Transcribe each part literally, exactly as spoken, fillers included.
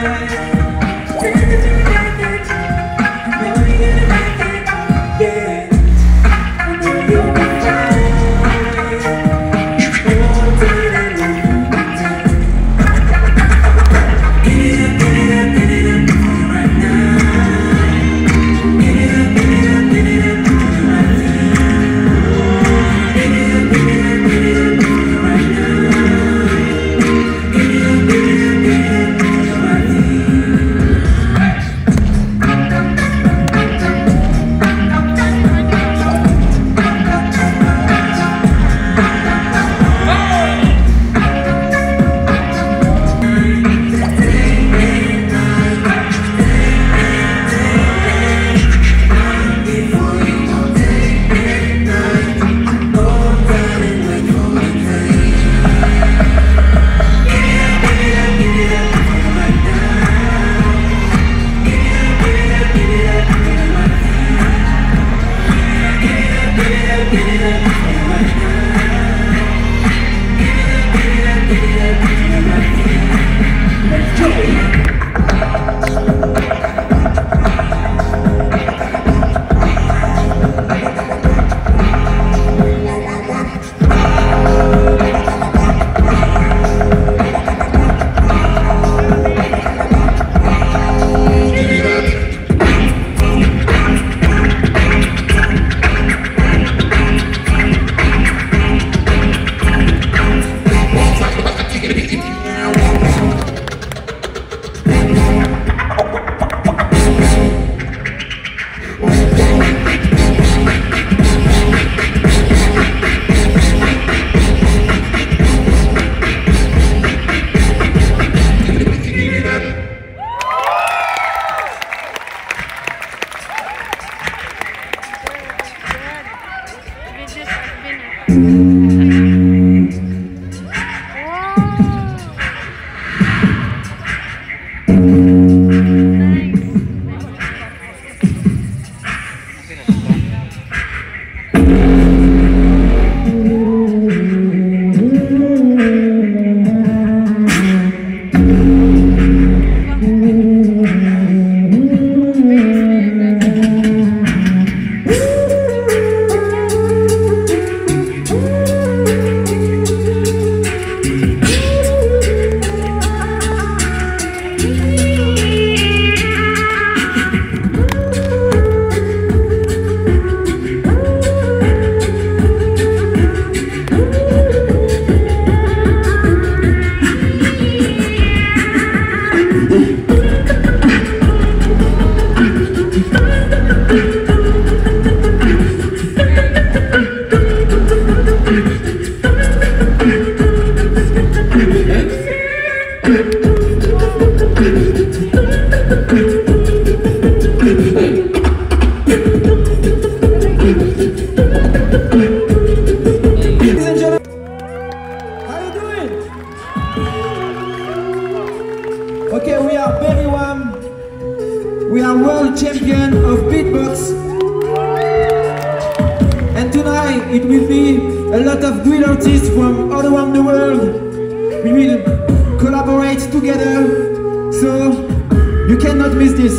It will be a lot of great artists from all around the world. We will collaborate together, so you cannot miss this.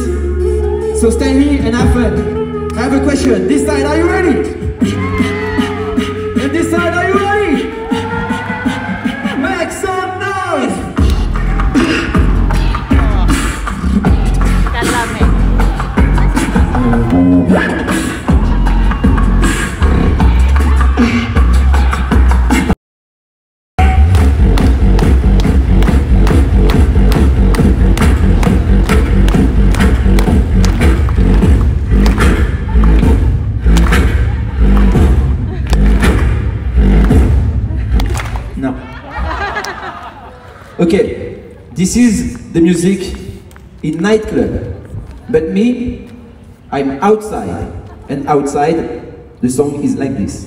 So stay here and have fun. I have a question. This side, are you ready? And this side, are you ready? Make some noise! Okay, this is the music in nightclub, but me, I'm outside, and outside, the song is like this.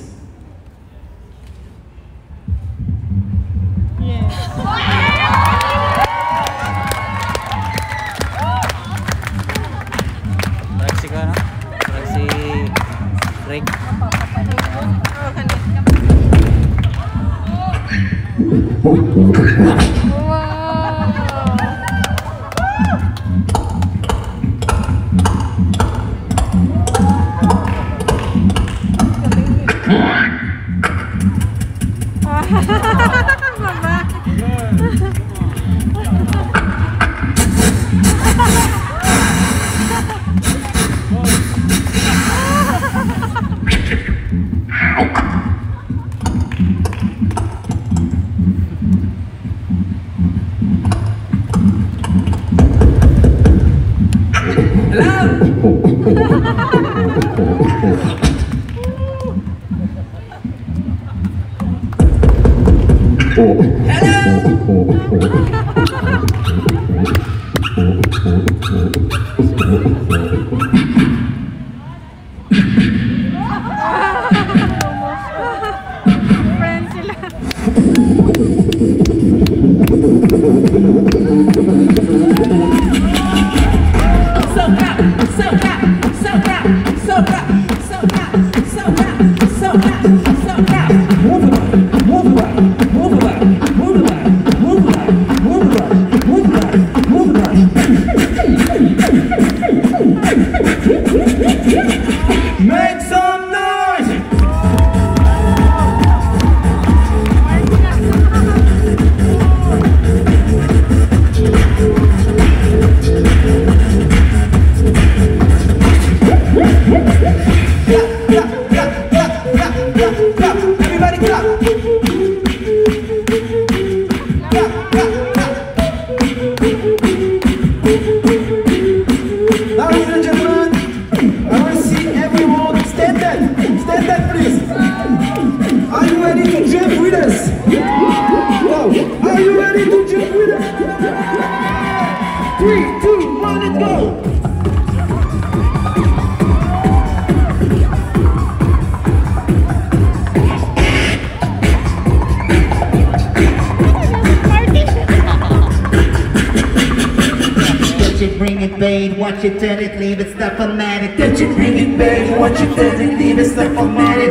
Watch it, turn it, leave it, stuff formatted. Don't you bring it back? Watch it, turn it, leave it, stuff formatted.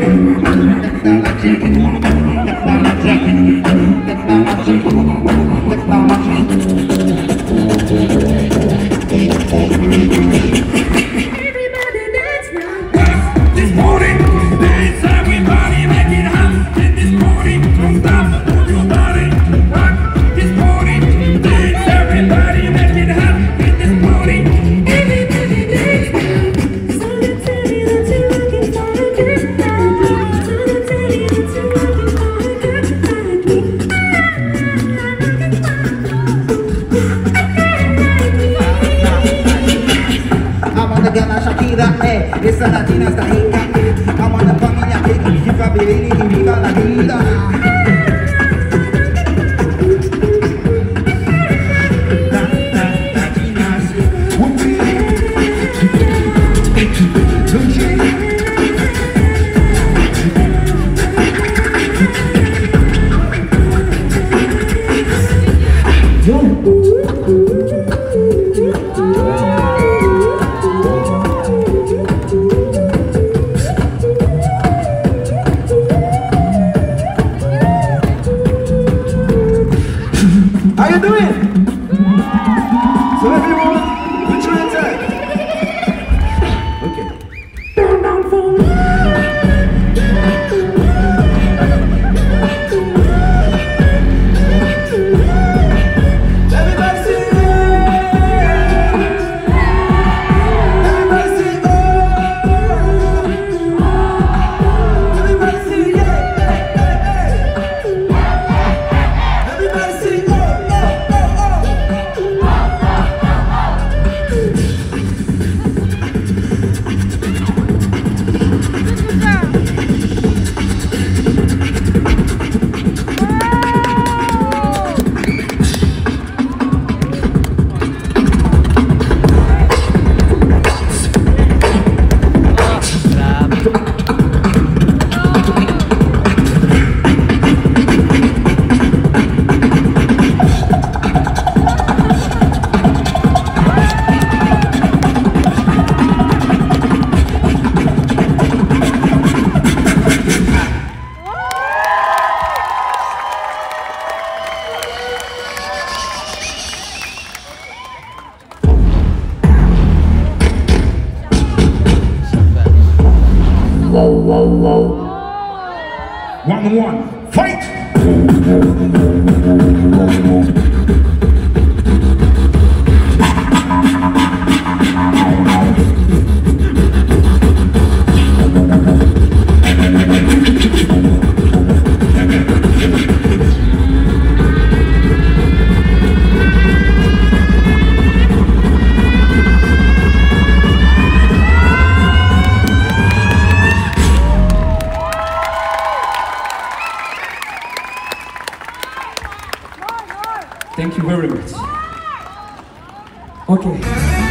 Everybody dance now. This morning, dance everybody, make it hot. And this morning, don't stop, move your body. Rock this morning, dance everybody, make it hot. And this morning. Esa latina está rica. I wanna familia que viva vivir y viva la vida. How you doing? So everyone, put your hands up. Okay. Down, down, phone. Everybody sing yeah. Everybody sing oh. Everybody sing yeah. Everybody sing oh. One on one, fight! Thank you very much. Okay.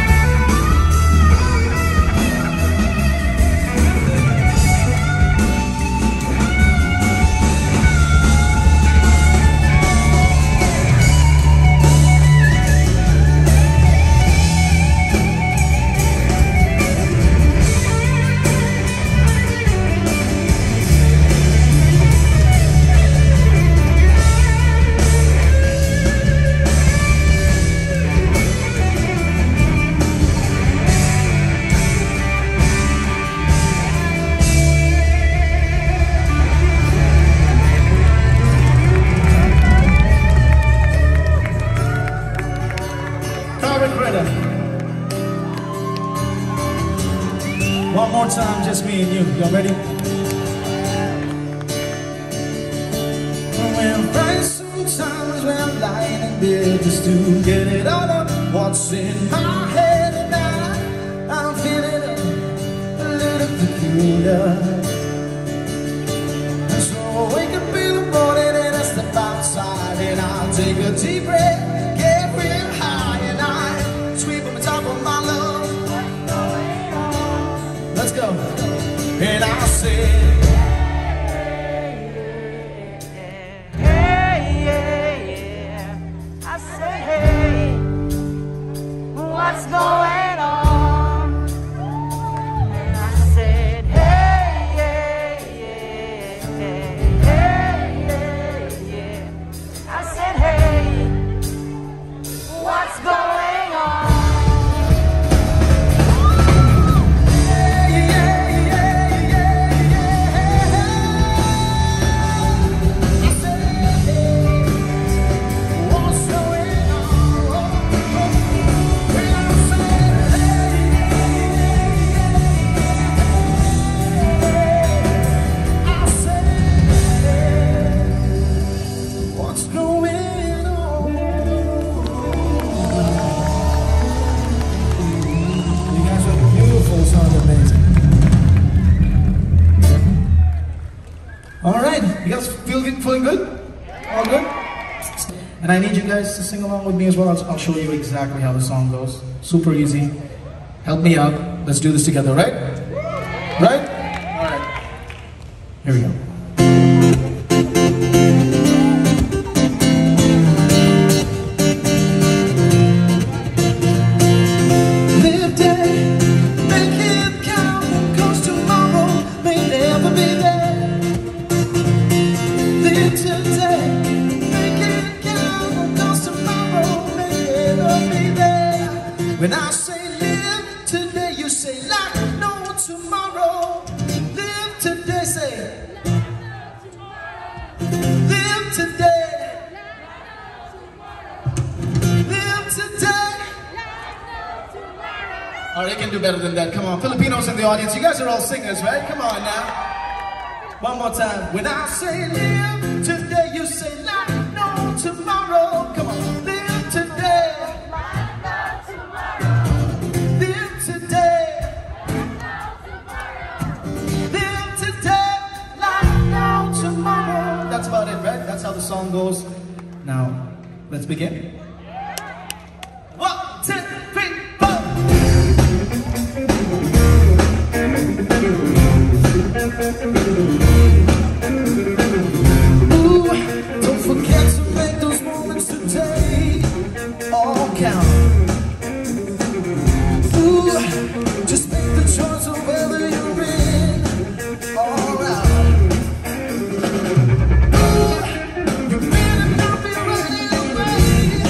One more time, just me and you. Y'all ready? When right sometimes when I'm lying in bed just to get it all up, what's in my head, and I, I'm feeling a, a little peculiar. So I wake up in the morning and I step outside and I'll take a deep breath, get real high, and I sweep on the top of my lungs. Let's go. And I say, hey, yeah, yeah. I say, hey, what's going on? And I said, hey, yeah, yeah, hey, yeah, yeah. I said, hey, what's going on? you guys feel feeling good? All good? And I need you guys to sing along with me as well. I'll, I'll show you exactly how the song goes. Super easy. Help me out. Let's do this together, right? Right? All right. Here we go. When I say live today, you say like no tomorrow. Live today, say. Live today. Live today. Oh, they can do better than that. Come on, Filipinos in the audience, you guys are all singers, right? Come on now. One more time. When I say live today, you say like no tomorrow. Come on, live today. That's about it, right? That's how the song goes. Now, let's begin. One, two, three, four. Ooh, don't forget to make those moments today all count. Ooh, just make the choice of whether you're in or out. You better not be running away.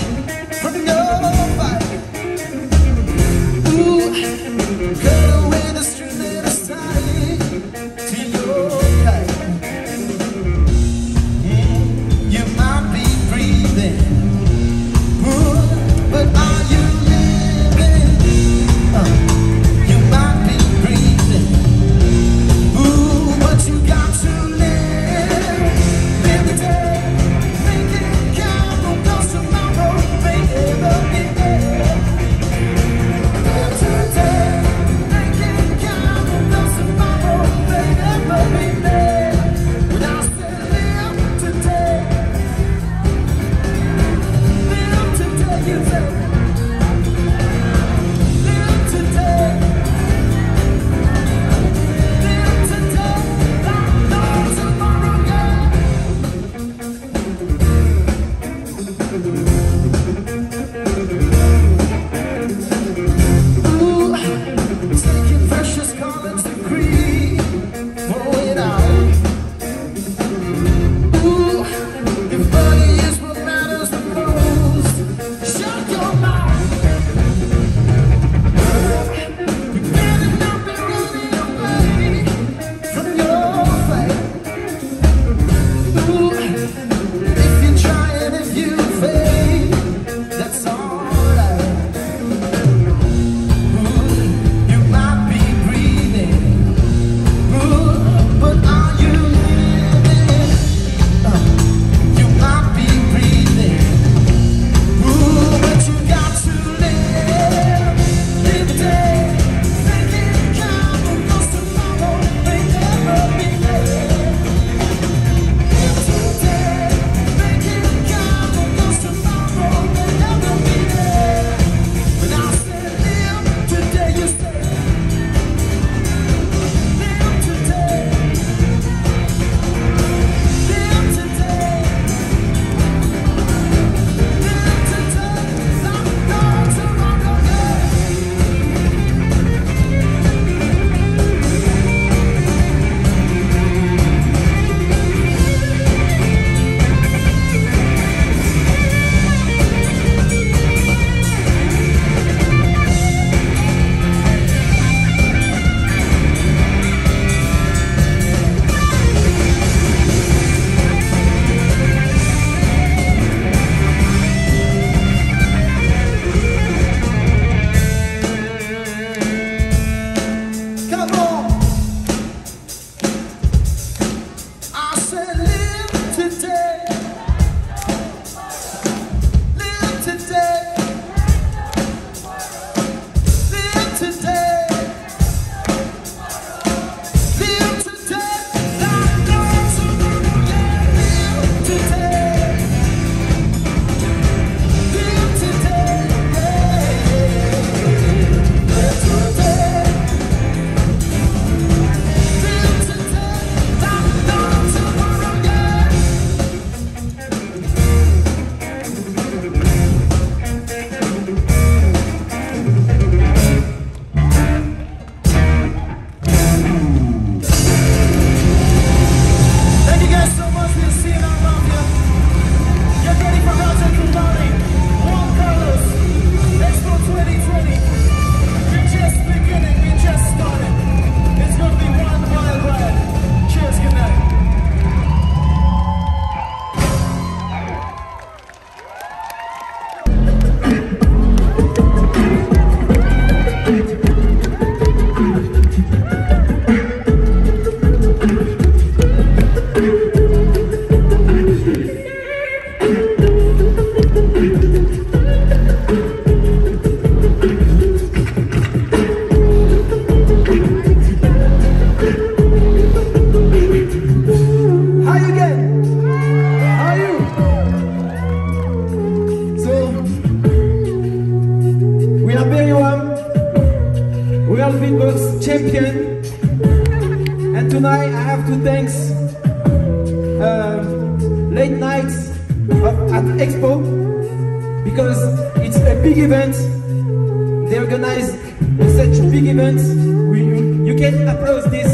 World Beatbox Champion. And tonight I have to thank uh, Late Nights of, at Expo, because it's a big event. They organize such big events. We, you can applaud this.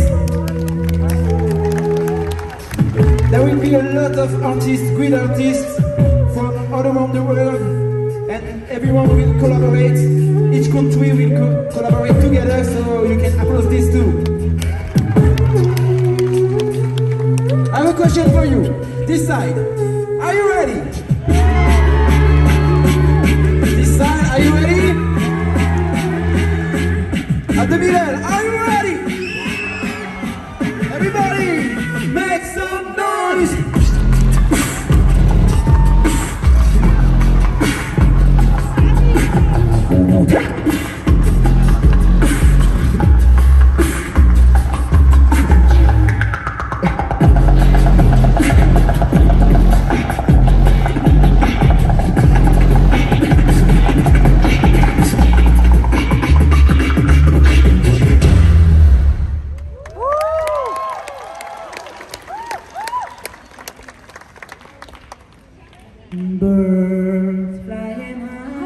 There will be a lot of artists, great artists from all around the world, and everyone will collaborate. Each country will co collaborate together, so you can applaud this too. I have a question for you. This side, are you ready? This side, are you ready? At the middle, are you ready? Everybody, make some noise! Birds flying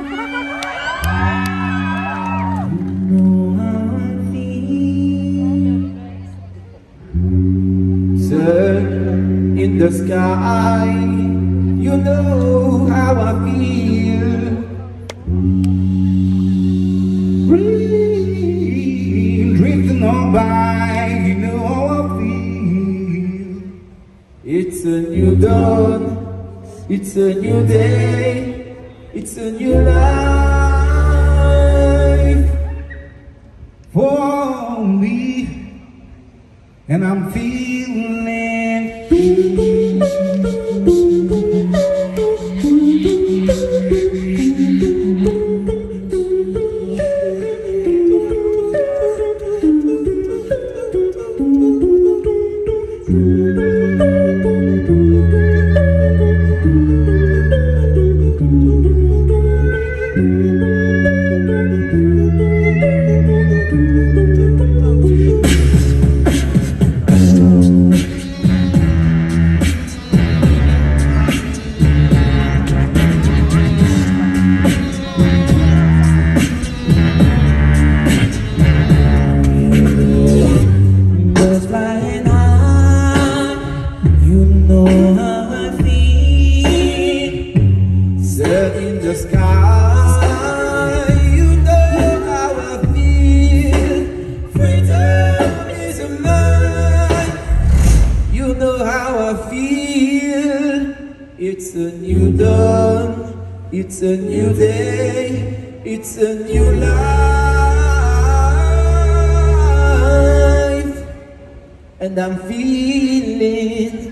high, you know how I feel. Sun in the sky, you know how I feel. Rain drifting on by, you know how I feel. It's a new dawn. It's a new day, it's a new life for me, and I'm feeling it's a new dawn, it's a new day, it's a new life, and I'm feeling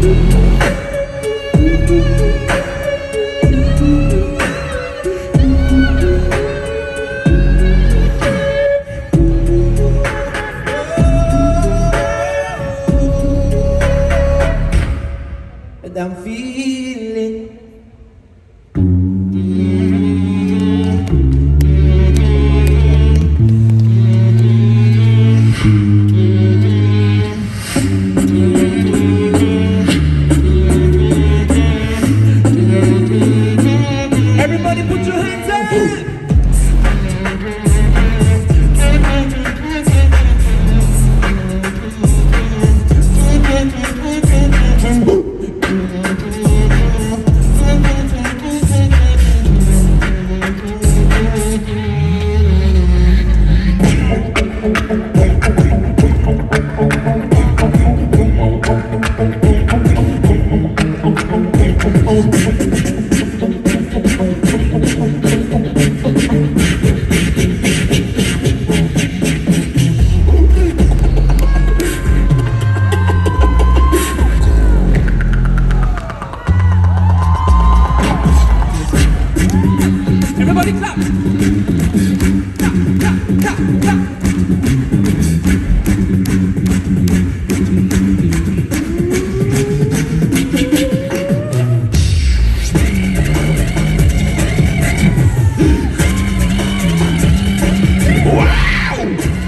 and I'm feeling everybody put your hands up. Everybody clap! Clap, clap, clap, clap! Wow!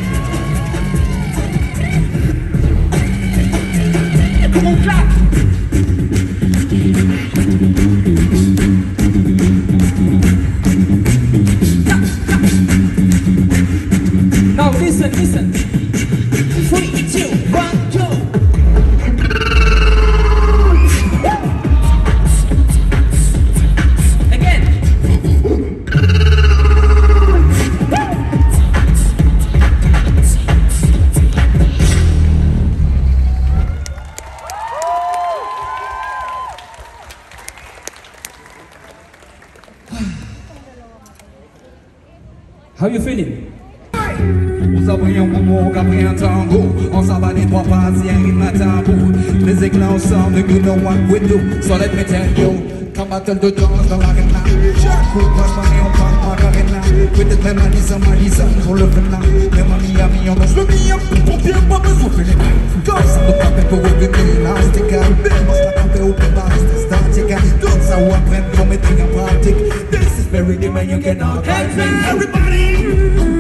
How you feeling? On s'abrille un moment qu'a pris un tango. On s'en va des trois pas, c'est un rythme à tambour. Les éclats ensemble, you know what we do. So let me tell you, come battle de danse dans l'arena. Chaque coup, pas de monnaie, on parle Macarena. Peut-être même Alisa, Malisa, pour le venin. Même à Miami, on danse le mien. Pour bien pas besoin de les mains. Comme ça, on peut pour revenir l'élastique. On se la campe au plus bas, c'est statique. Tout ça, on apprend pour mettre en pratique. This is very deep and you cannot fight me. Everybody!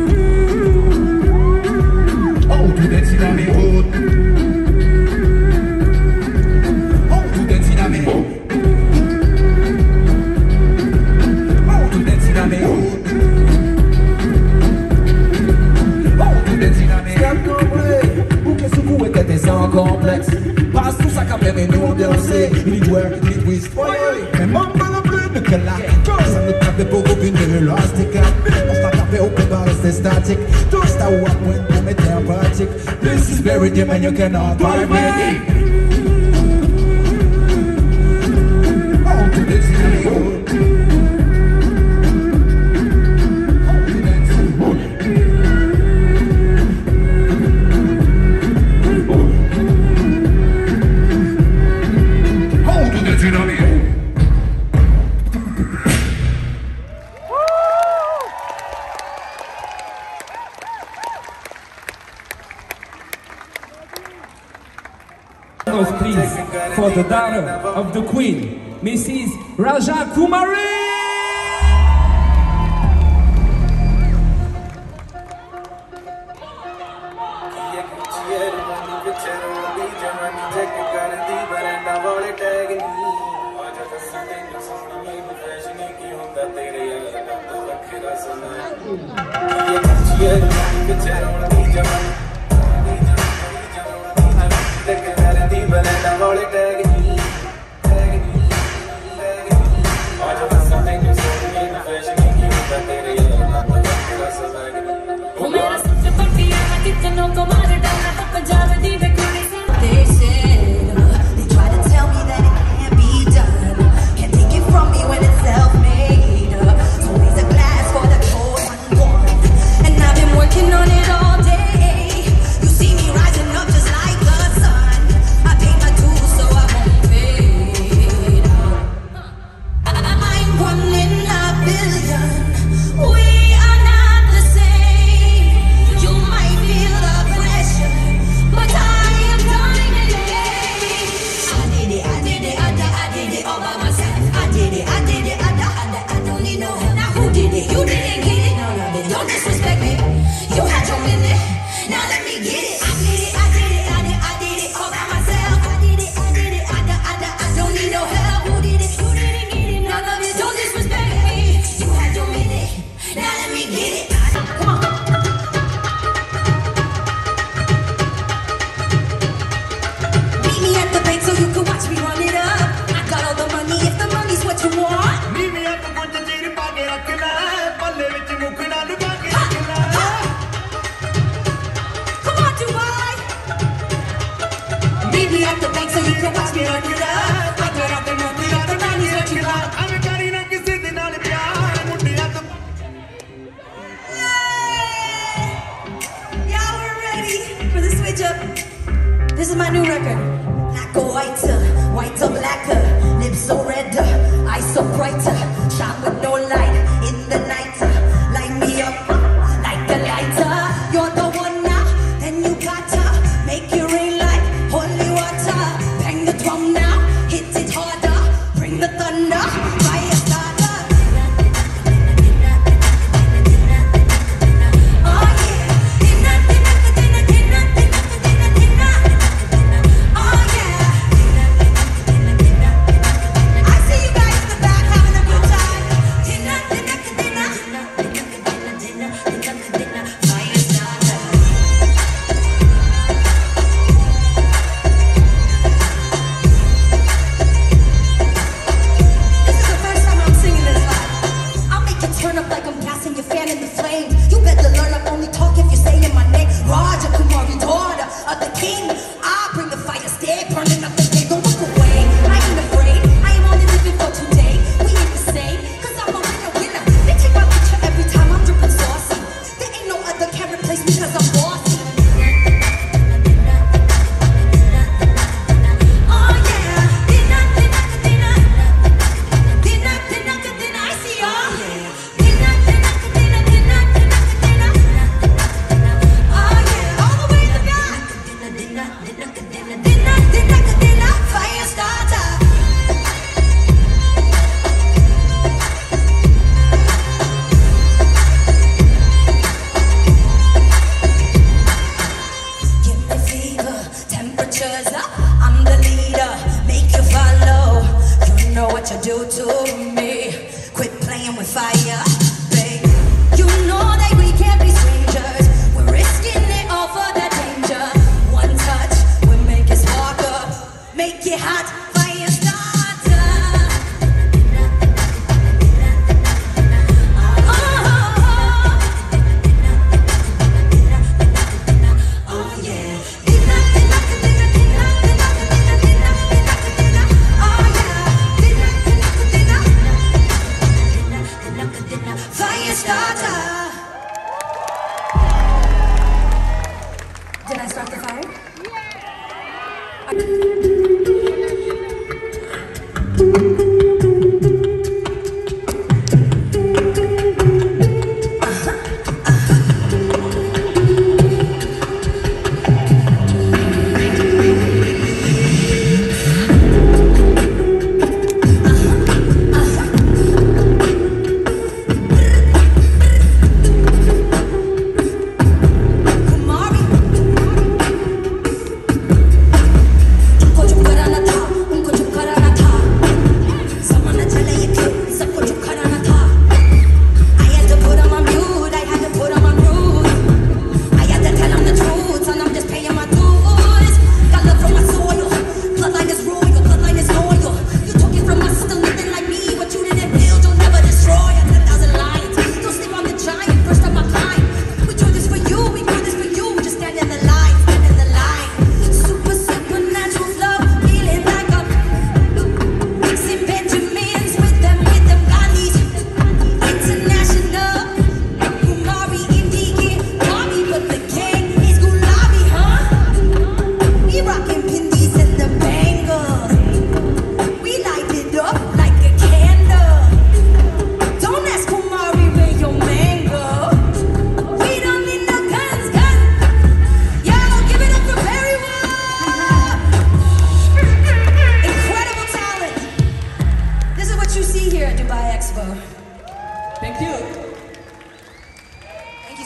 Oh, tout est dans mes routes. Oh, tout est dans mes routes. Oh, tout est dans mes routes. Oh, tout est dans mes routes. Ou qu'est-ce que vous êtes des sans complexe? Passe tout ça quand même et nous on danser. Need work, need twist. Mais mon pas le plus de que là. Ça me tape pour revenir l'élastique. On s'en tape au plus bas, c'est statique. Tout ça ou à point pour mettre en pratique. This is very deep and you cannot fight me. Oh, tout est dans mes routes. Please, for the daughter of the Queen, Missus Raja Kumari! This is my new record. Black or whiter, white or blacker, lips so redder, eyes so brighter, shine with no light in the night. Light me up like a lighter. You're the one now, then you gotta make it rain like holy water. Bang the drum now, hit it harder, bring the thunder, fire starter. Oh yeah, dinner, dinner, dinner, dinner, dinner, dinner. Oh yeah. I see you guys in the back having a good time.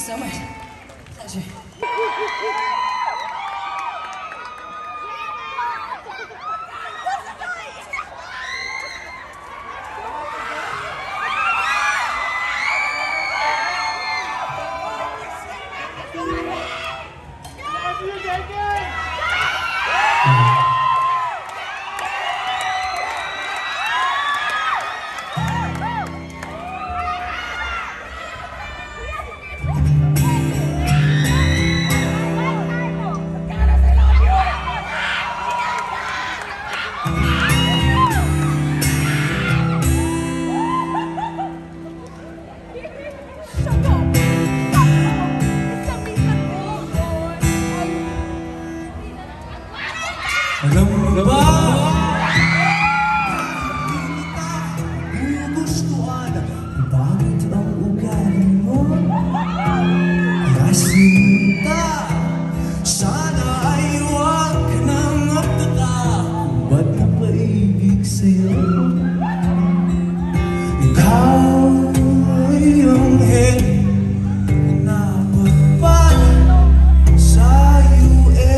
so much. Pleasure. Alam mo ba? Gugustuhan bakit ang ugali mo? Kaya sinta, sana ay huwag ka nang magtaka kung ba't napaibig sa'yo. Ikaw ay ang hel na pagpad sa U A.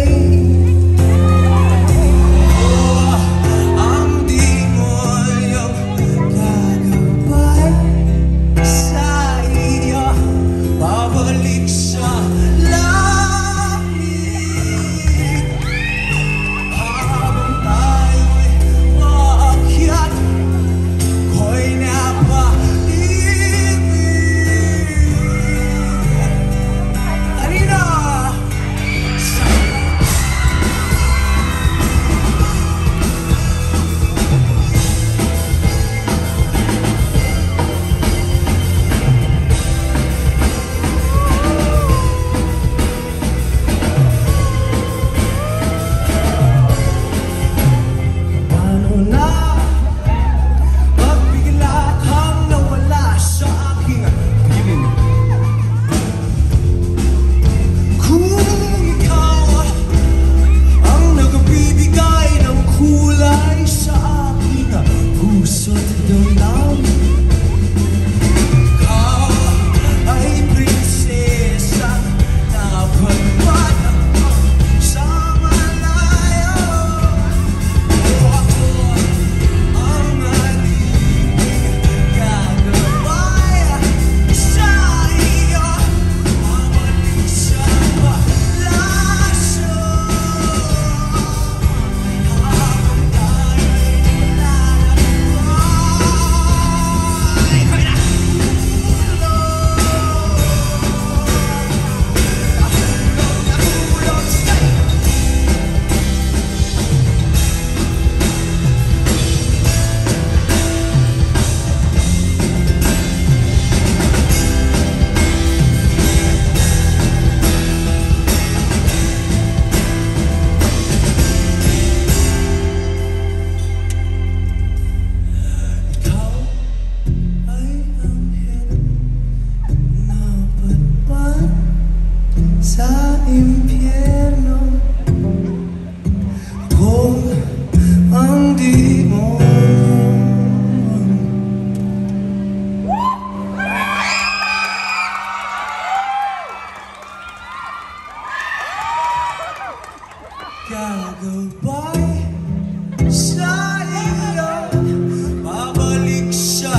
Sa impyerno kung ang demonyo. Gagabay sa iyo, babalik sa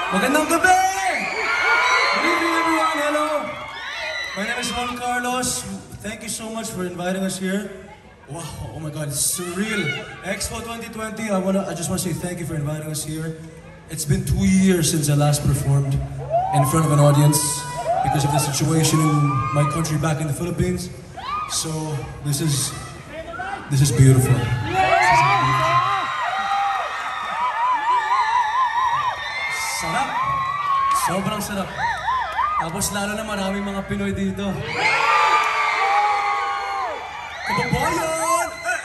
Magandang gabi! Good evening, everyone. Hello. My name is Juan Carlos. Thank you so much for inviting us here. Wow, oh my God, it's surreal. Expo twenty twenty, I wanna, I just want to say thank you for inviting us here. It's been two years since I last performed in front of an audience because of the situation in my country back in the Philippines. So this is, this is beautiful. Sarap! Sobrang sarap. Tapos lalo na maraming mga Pinoy dito. Kababayan!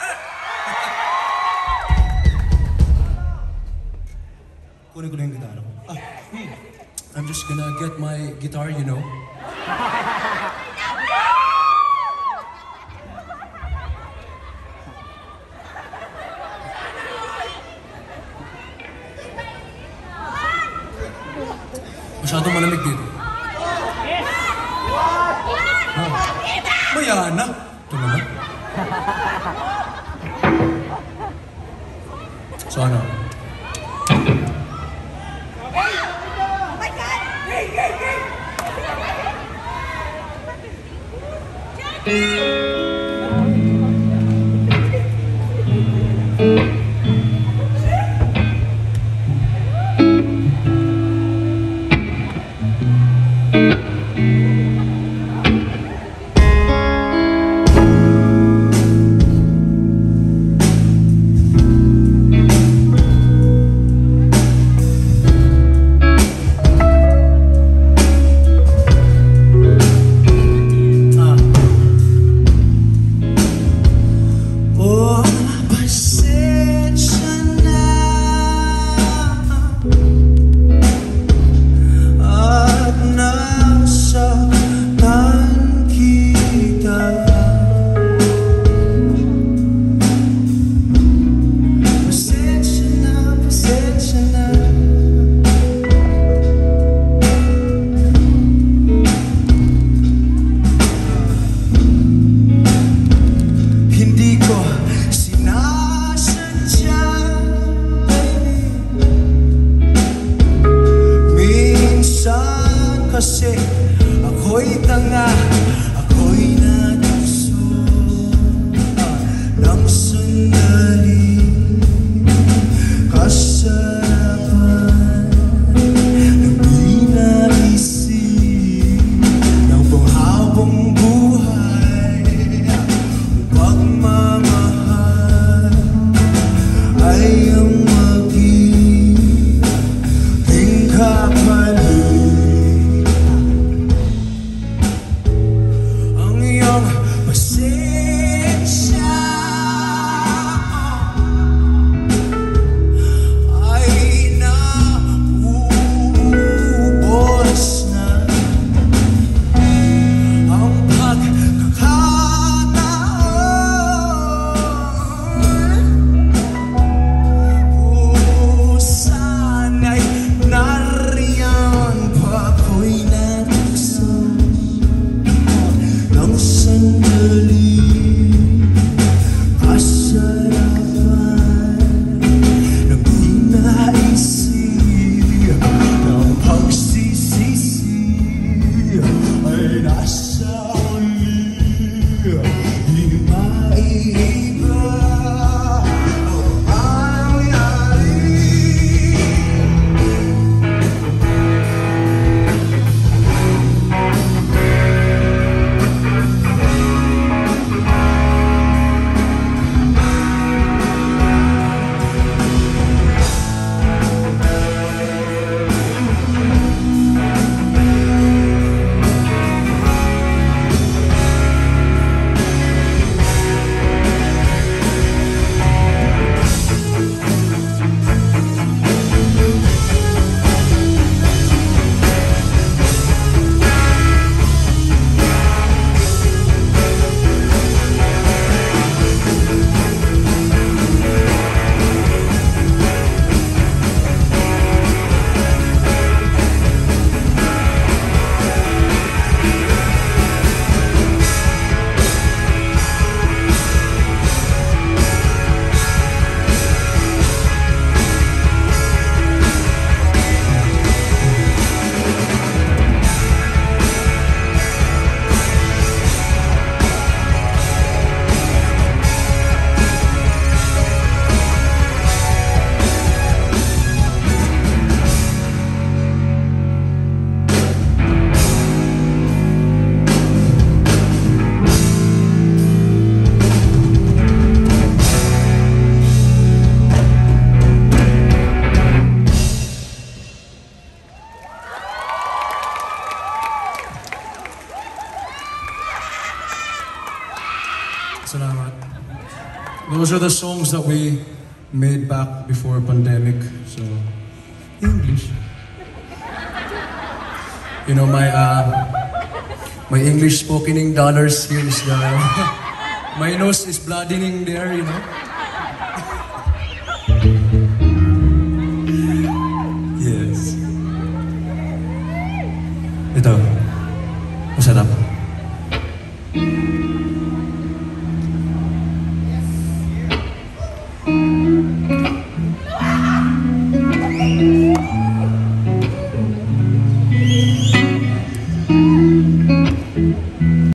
Kunin ko na yung gitara ko. Ah, hmm. I'm just gonna get my guitar, you know. Masyadong malamig dito. Ah. Mayana. Ito naman. So ano? Salamat. Those are the songs that we made back before pandemic. So, English. You know, my uh, my English spokening dollars here is uh, my nose is bloodening there, you know. Yes. Ito. Masarap.